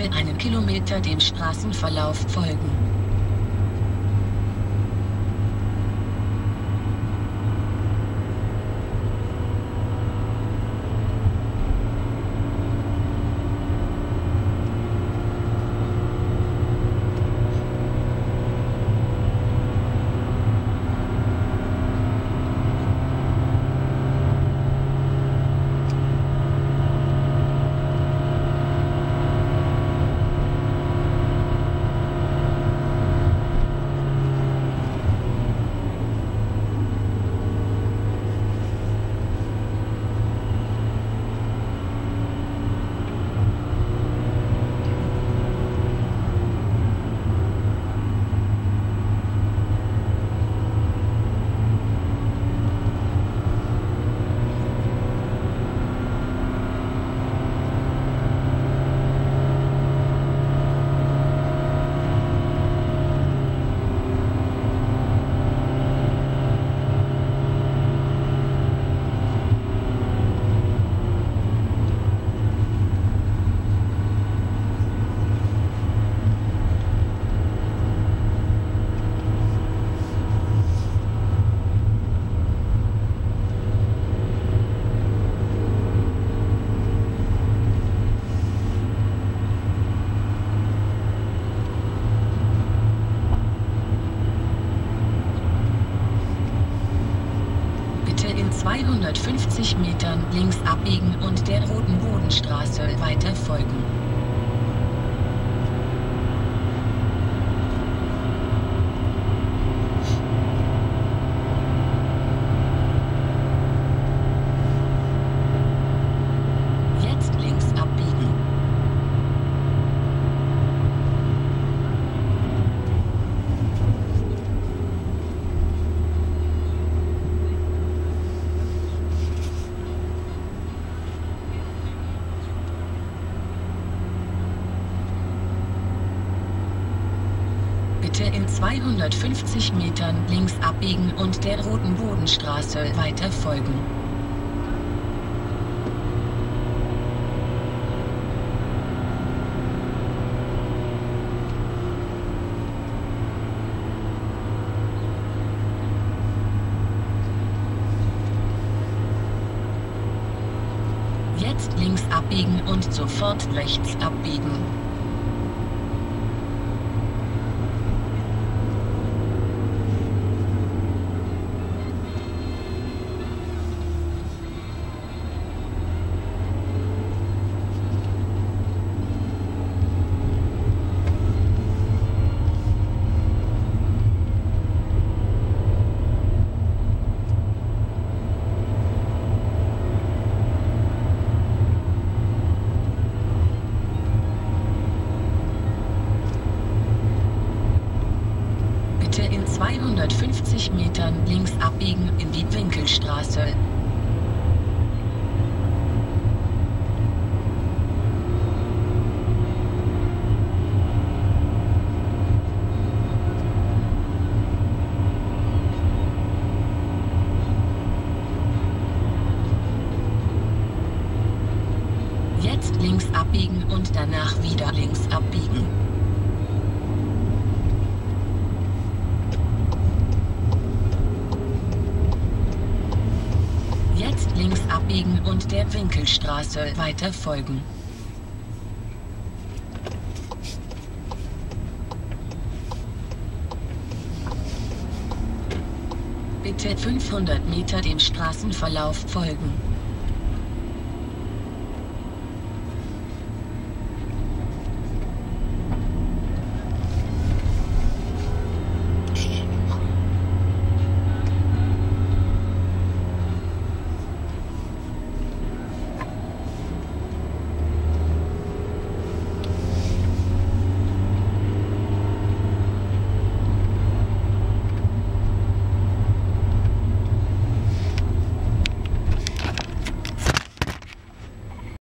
Bitte einen Kilometer dem Straßenverlauf folgen. In 250 Metern links abbiegen und der roten Bodenstraße weiter folgen. Jetzt links abbiegen. Bitte in 250 Metern links abbiegen und der roten Bodenstraße weiter folgen. Jetzt links abbiegen und sofort rechts abbiegen. In 250 Metern links abbiegen in die Winkelstraße. Jetzt links abbiegen und danach wieder links abbiegen. Jetzt links abbiegen und der Winkelstraße weiter folgen. Bitte 500 Meter dem Straßenverlauf folgen.